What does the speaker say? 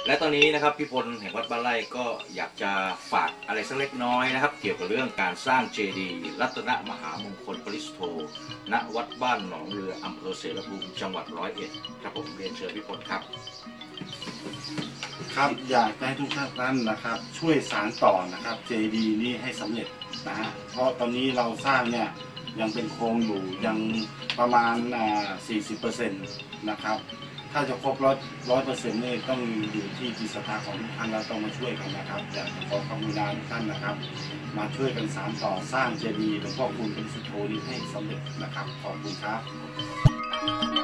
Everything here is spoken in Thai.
และตอนนี้นะครับพี่พลแห่งวัดบ้านไร่ก็อยากจะฝากอะไรสักเล็กน้อยนะครับเกี่ยวกับเรื่องการสร้างเจดีย์รัตนมหามงคลปริสุทโธณวัดบ้านหนองเรืออำเภอเสรภูมิจังหวัด101ครับผมเรียนเชิญพี่พลครับครับอยากให้ทุกท่านนะครับช่วยสานต่อนะครับเจดีย์นี้ให้สำเร็จนะฮะเพราะตอนนี้เราสร้างเนี่ยยังเป็นโครงอยู่ยังประมาณ40%นะครับถ้าจะครบ100%นี่ต้องอยู่ที่จิตศรัทธาของทุกท่านเราต้องมาช่วยกันนะครับอยากจะขอความกรุณาทุกท่านนะครับมาช่วยกันสานต่อสร้างเจดีย์หลวงพ่อคูณปริสุทธโธนี้ให้สำเร็จนะครับขอบคุณครับ